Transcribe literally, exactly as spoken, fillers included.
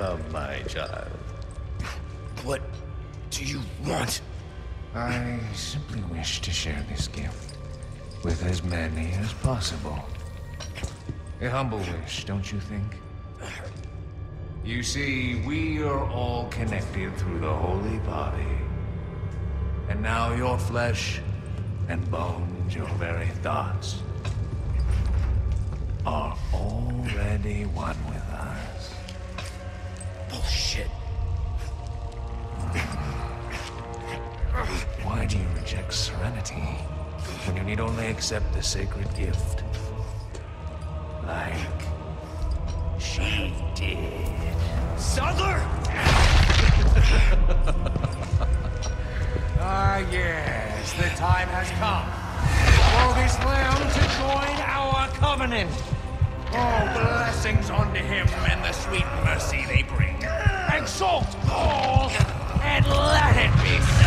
Come, my child. What do you want? I simply wish to share this gift with as many as possible. A humble wish, don't you think? You see, we are all connected through the holy body. And now your flesh and bones, your very thoughts, are already one with us. Bullshit. Why do you reject serenity when you need only accept the sacred gift? Like she did. Saddler! Ah, yes, the time has come for this lamb to join our covenant. Oh, blessings unto him and the sweet mercy they bring. Exalt all, and let it be so.